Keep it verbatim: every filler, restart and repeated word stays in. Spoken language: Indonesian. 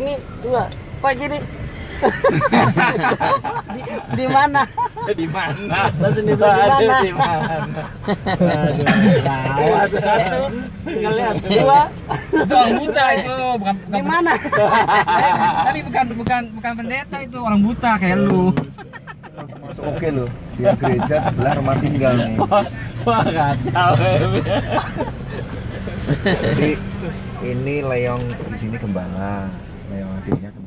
ini dua. Pak gini. di, di mana? Di mana? Langsung di mana? Di mana? Aduh, Satu, satu. Tinggal lihat. Dua. Itu orang buta itu, bukan bukan Di mana? Tadi bukan bukan bukan pendeta itu, orang buta kayak lu. Masuk oke loh. Di gereja sebelah rumah tinggal nih. Wah, kacau. Jadi ini Leong di sini Gembala, Leong adiknya Gembala.